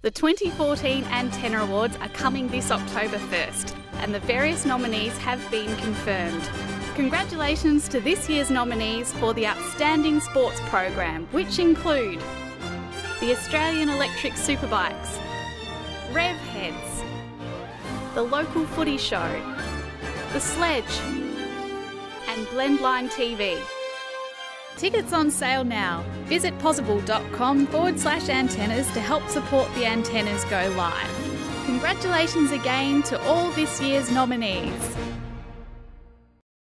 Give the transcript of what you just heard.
The 2014 Antenna Awards are coming this October 1st, and the various nominees have been confirmed. Congratulations to this year's nominees for the Outstanding Sports Program, which include the Australian Electric Superbikes, Rev Heads, the Local Footy Show, The Sledge, and Blendline TV. Tickets on sale now. Visit possible.com/antennas to help support the Antennas Go Live. Congratulations again to all this year's nominees.